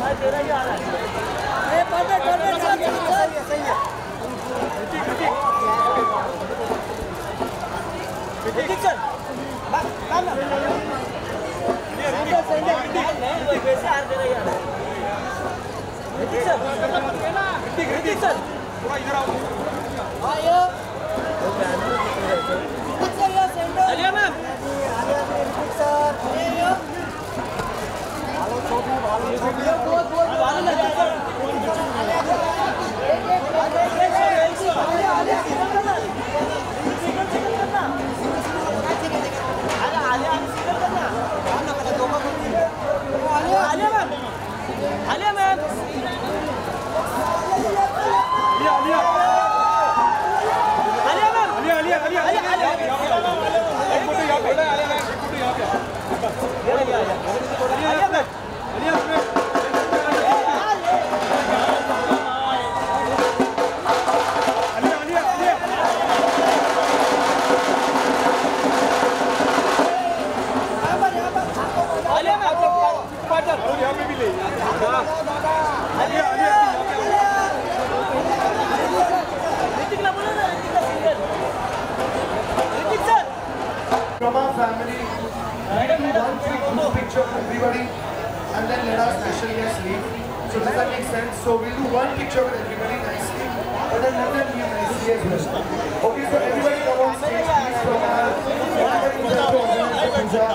From our family, we want to take picture of everybody and then let our special guests leave. So does that make sense? So we'll do one picture with everybody nicely, but then let them leave nicely as well. Okay, so everybody come on stage, please, from our everybody who's going to organize the puja.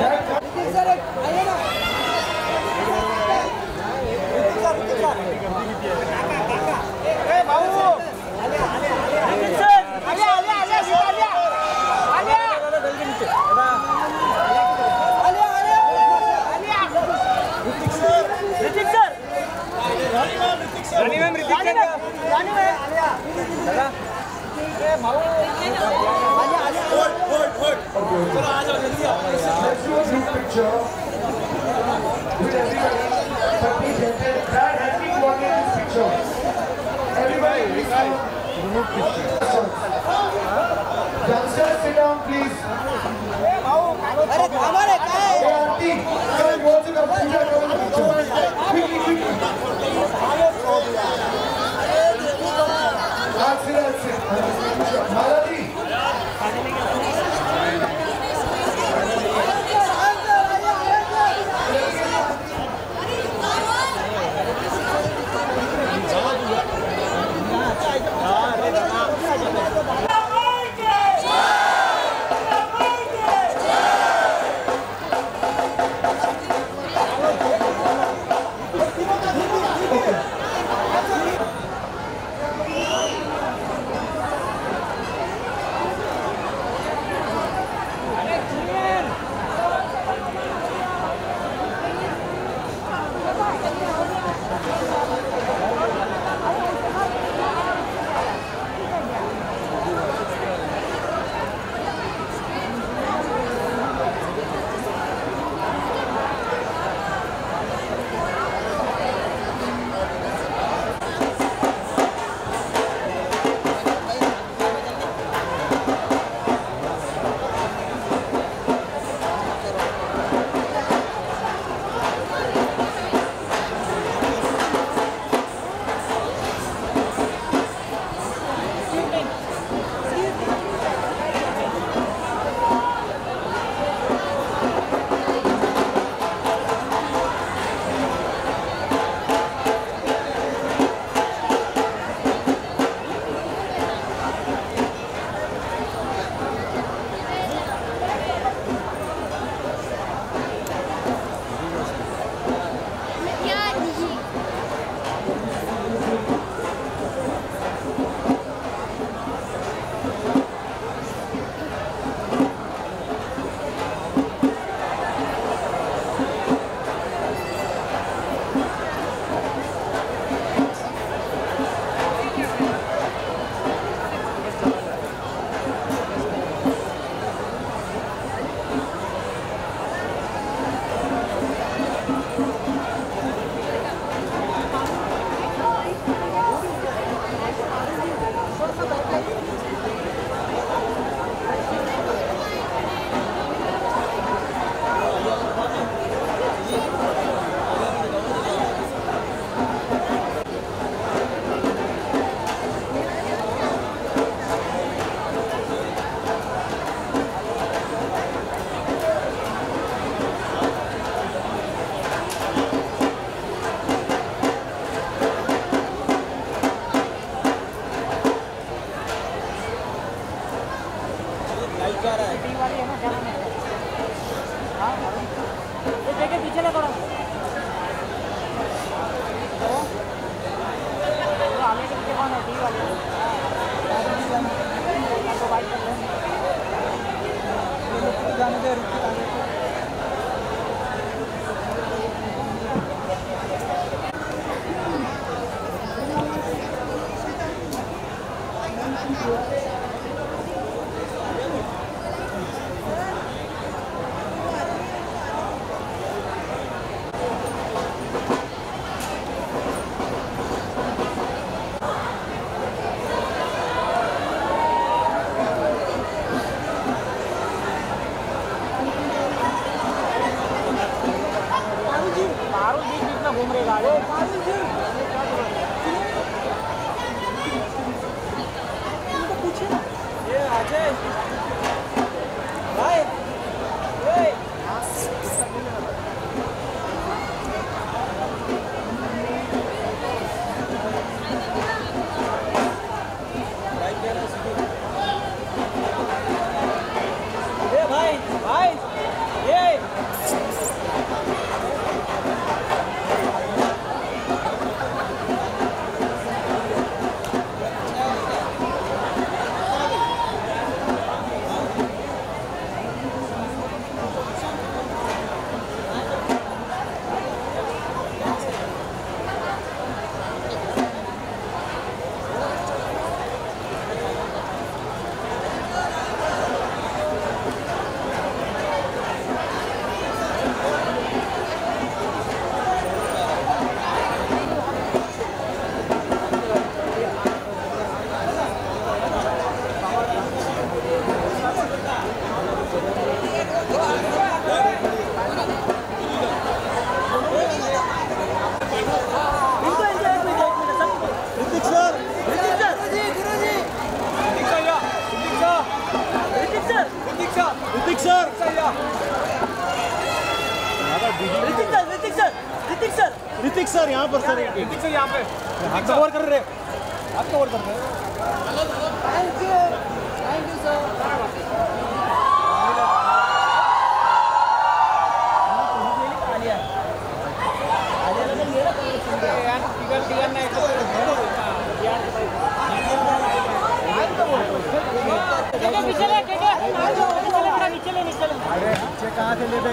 Let's do a group picture with everybody. Dad, help me coordinate this picture. Everybody, please come. Youngsters, sit down, please. Auntie, come and watch the puja. Quickly, quickly. That's it, that's it. Malati. Hrithik sir यहाँ पर sir, Hrithik sir यहाँ पे हाथ cover कर रहे, हाथ cover कर रहे। Thank you sir. कहाँ से ले गए?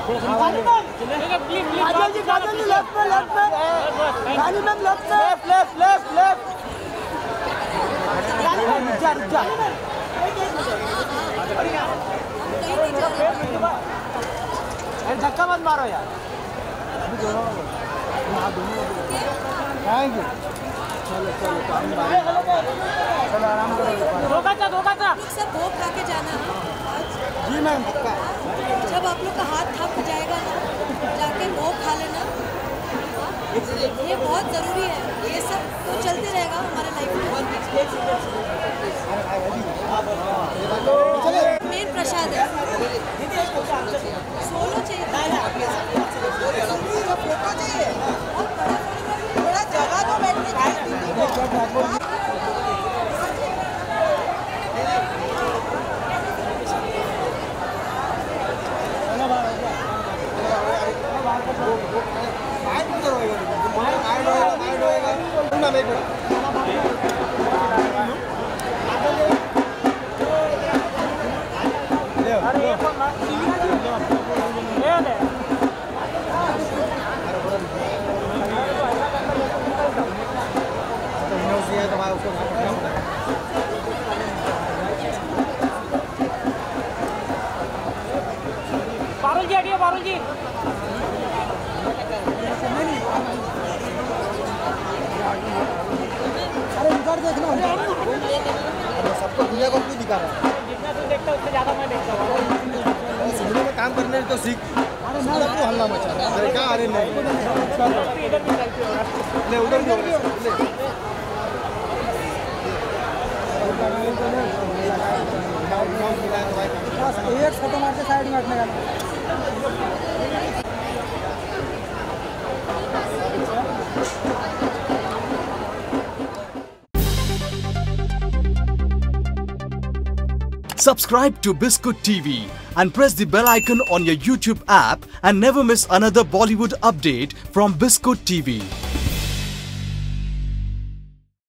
काजल जी लेफ्ट में रानी मैम लेफ्ट धक्का मत मारो यार। Thank you. चलो आराम करो। धोखा था सब भोग खा के जाना जी मैम। जब आप लोग का हाथ थक जाएगा ना, जाके भोग खा लेना, ये बहुत ज़रूरी है। ये सब तो चलते रहेगा हमारे लाइफ में। मेन प्रसाद है। सोलो चाहिए, फोटो चाहिए, थोड़ा जगह तो बैठने चाहिए। बारुल जी हटिए, बारुल जी। अरे इधर देखना, सबको दुनिया को क्यों दिखा रहा है? जितना तू देखता उससे ज़्यादा मैं देखता हूँ। सिनेमा में काम करने तो सीख। क्यों हल्ला मचा रहा है? अरे क्या? अरे नहीं, इधर भी चलती हो रहा है। ले उधर भी ले। एक फोटो मार के साइड में हटने का। Subscribe to Biscuit TV and press the bell icon on your YouTube app and never miss another Bollywood update from Biscuit TV.